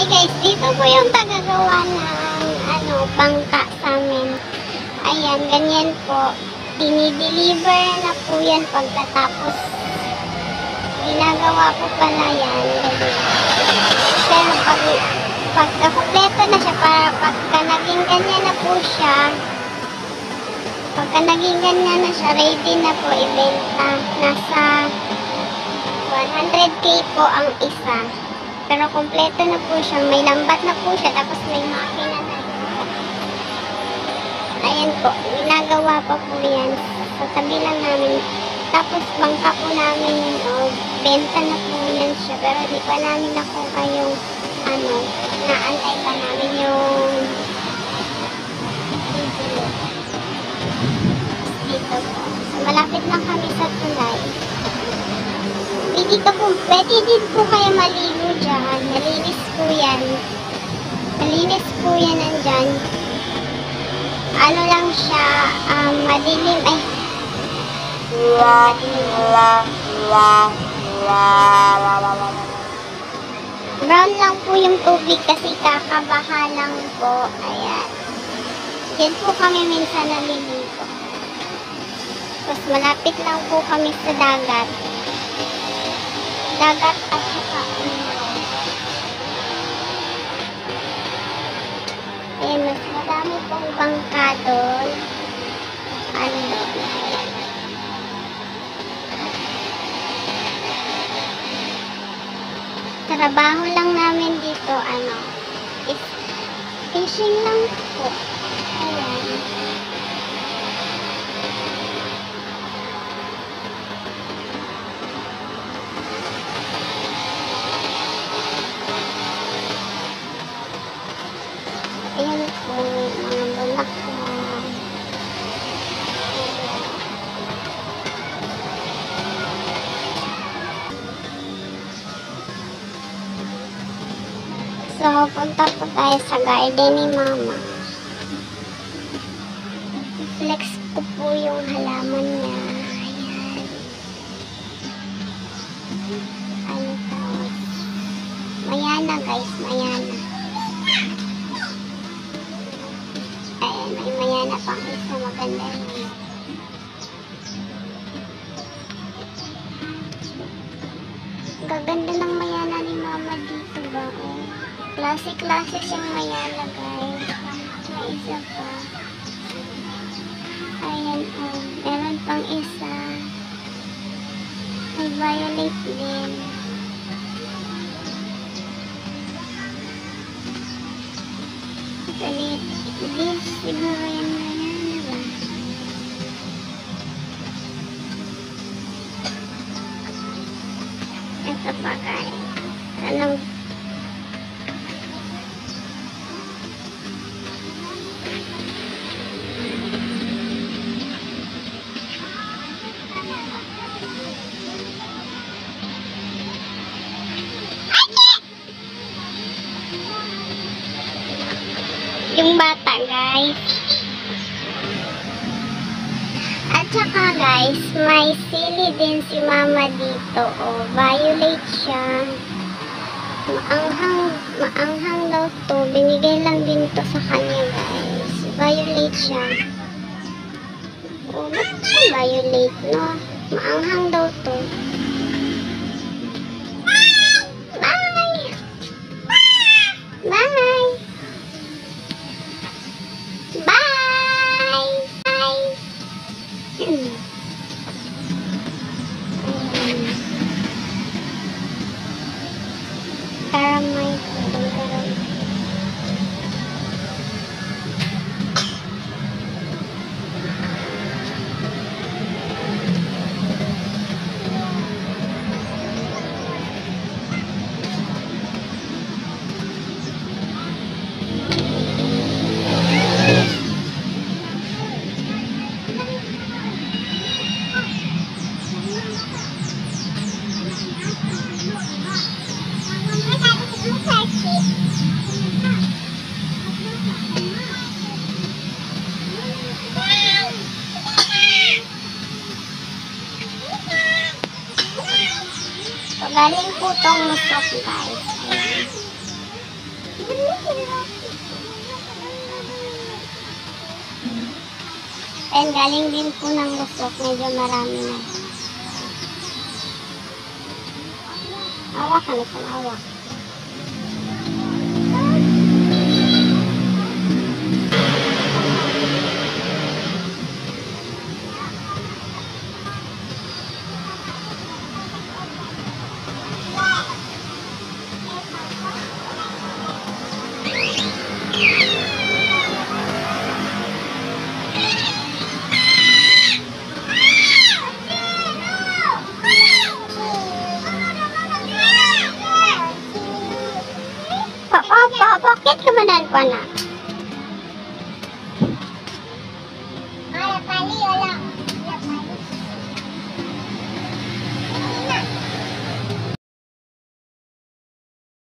guys, dito po yung tagagawa ng bangka sa amin. Ayan, ganyan po. Dinideliver na po yan pagkatapos. Ginagawa po pala yan. Ganyan. Pero pagka kompleto na siya, para pagka naging ganyan na po siya, pagka naging ganyan na siya, ready na po ibenta. Nasa 100k po ang isa. Pero kompleto na po siya. May lambat na po siya. Tapos may makina na. Ayan po. Ginagawa pa po yan. Sa tabi lang namin. Tapos bangka po namin yun. Benta na po yan siya. Pero di pa namin nakuha yung naantay pa namin yung dito po. So, malapit lang kami sa tulay. Pwede din po kayo maligo dyan. Malinis po yan. Malinis po yan nandyan. Ano lang siya, madilim, brown lang po yung tubig kasi kakabaha lang po. Ayan. Yan po kami minsan naliligo. Tapos malapit lang po kami sa dagat. Dagat at saka ayan, mas madami pong bangka doon. Trabaho lang namin dito, is fishing lang po. Ayan. Ayan po, mga bulak na. So, punta po tayo sa garden ni Mama. Flex ko po yung halaman niya. Ayan. Mayana guys, mayana. Ayan, may mayana pang isa, maganda yun. Gaganda ng mayana ni Mama dito ba? Klase-klase siyang mayana guys. May isa pa. Ayan meron pang isa. May violet din. This siguro yan mayana ba? Ito pa guys. Anong yung bata guys. At saka guys, may sili din si Mama dito. Violet siya. Maanghang daw to. Binigay lang din to sa kanya guys. Violet siya. Ba't siya violet, no? Maanghang daw to. Bye! Bye! Bye! Bye! Karamay. Galing po tong musok guys. Ayan. And galing din po ng lusok, medyo marami na. Awa ka na sa awa. Bakit ka manan ko na? Ay, pali, wala.